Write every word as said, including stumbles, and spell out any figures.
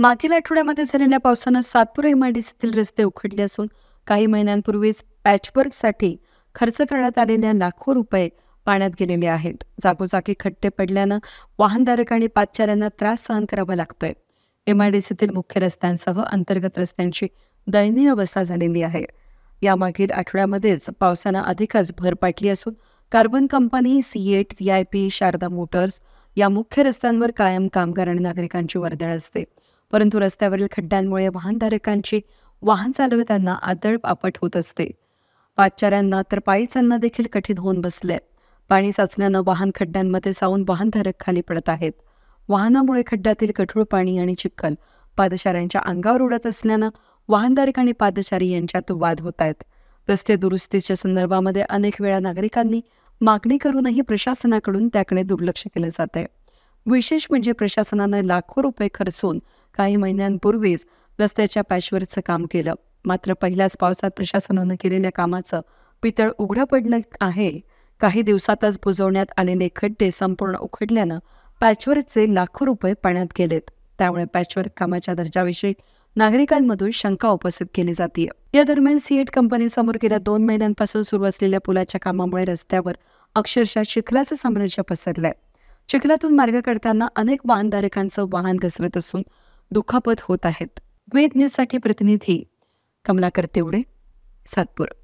मागील आठवड्यामध्ये झालेल्या पावसानं सातपूर एमआयडीसीतील रस्ते उखडले असून काही महिन्यांपूर्वीच पॅचवर्कसाठी खर्च करण्यात आलेल्या लाखो रुपये पाण्यात गेलेले आहेत. जागोजागी खड्डे पडल्यानं वाहनधारक आणि पादचाऱ्यांना त्रास सहन करावा लागतोय. एमआयडीसीतील मुख्य रस्त्यांसह अंतर्गत रस्त्यांची दयनीय अवस्था झालेली आहे. यामागील आठवड्यामध्येच पावसानं अधिकच भर पाडली असून carbon company, CEAT, V I P, Sharada motors या मुख्य रस्त्यांवर कायम कामगार आणि नागरिकांची वर्दळ असते. परंतु रस्त्यावरील खड्ड्यांमुळे वाहनधारकांची वाहन चालवताना आदळप आपट होत असते. पादचाऱ्यांना तर पायी चालणं देखील कठीण होऊन बसले. पाणी साचल्यानं वाहन खड्ड्यांमध्ये जाऊन वाहनधारक खाली पडत आहेत. वाहनामुळे खड्ड्यातील कठोर पाणी आणि चिखल पादचाऱ्यांच्या अंगावर उडत असल्यानं वाहनधारक आणि पादचारी यांच्यात वाद होत आहेत. रस्ते दुरुस्तीच्या संदर्भामध्ये अनेक वेळा नागरिकांनी मागणी करूनही प्रशासनाकडून त्याकडे दुर्लक्ष केलं जात आहे. विशेष म्हणजे प्रशासनानं लाखो रुपये खर्चून काही महिन्यांपूर्वीच रस्त्याच्या पॅचवर्कचं काम केलं. मात्र पहिल्याच पावसात प्रशासनानं केलेल्या कामाचं पितळ उघडं पडलं आहे. काही दिवसातच बुजवण्यात आलेले खड्डे संपूर्ण उखडल्यानं पॅचवर्कचे लाखो रुपये पाण्यात गेलेत. त्यामुळे पॅचवर्क कामाच्या दर्जाविषयी नागरिकांमधून शंका उपस्थित केली जाते. या दरम्यान सीएट कंपनीसमोर गेल्या दोन महिन्यांपासून सुरू असलेल्या पुलाच्या कामामुळे रस्त्यावर अक्षरशः चिखलाचं साम्राज्य पसरलंय. चिखलातून मार्ग काढताना अनेक वाहनधारकांचं वाहन घसरत असून दुखापत होत आहेत. वेद न्यूजसाठी प्रतिनिधी कमलाकर तेवडे, सातपूर.